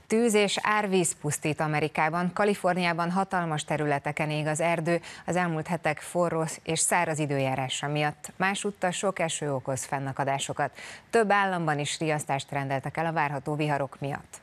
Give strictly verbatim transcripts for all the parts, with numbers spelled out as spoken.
Tűz és árvíz pusztít Amerikában, Kaliforniában hatalmas területeken ég az erdő az elmúlt hetek forró és száraz időjárása miatt. Másúttal sok eső okoz fennakadásokat. Több államban is riasztást rendeltek el a várható viharok miatt.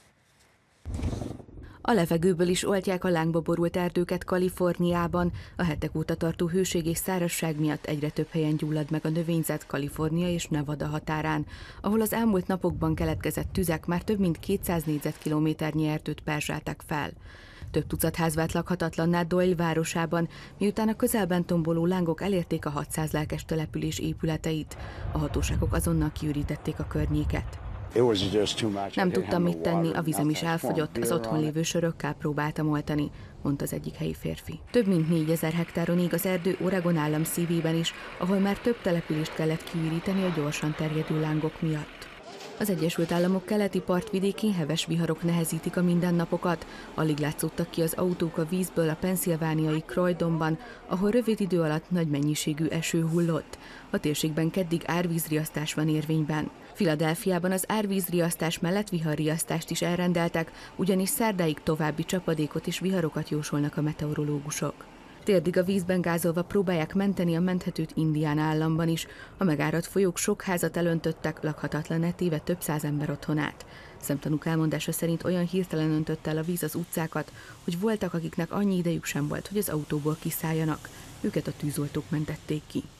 A levegőből is oltják a lángba borult erdőket Kaliforniában. A hetek óta tartó hőség és szárazság miatt egyre több helyen gyullad meg a növényzet Kalifornia és Nevada határán, ahol az elmúlt napokban keletkezett tüzek már több mint kétszáz négyzetkilométernyi erdőt perzsáltak fel. Több tucat ház vált lakhatatlanná Doyle városában, miután a közelben tomboló lángok elérték a hatszáz lelkes település épületeit. A hatóságok azonnal kiürítették a környéket. Nem tudtam mit tenni, a vizem is elfogyott, az otthon lévő sörökkel próbáltam oltani, mondta az egyik helyi férfi. Több mint négyezer hektáron ég az erdő Oregon állam szívében is, ahol már több települést kellett kiüríteni a gyorsan terjedő lángok miatt. Az Egyesült Államok keleti partvidékén heves viharok nehezítik a mindennapokat. Alig látszottak ki az autók a vízből a pennsylvániai Croydonban, ahol rövid idő alatt nagy mennyiségű eső hullott. A térségben keddig árvízriasztás van érvényben. Philadelphiában az árvízriasztás mellett viharriasztást is elrendeltek, ugyanis szerdáig további csapadékot és viharokat jósolnak a meteorológusok. Térdig a vízben gázolva próbálják menteni a menthetőt Indiana államban is. A megáradt folyók sok házat elöntöttek, lakhatatlanná téve több száz ember otthonát. Szemtanúk elmondása szerint olyan hirtelen öntötte el a víz az utcákat, hogy voltak, akiknek annyi idejük sem volt, hogy az autóból kiszálljanak. Őket a tűzoltók mentették ki.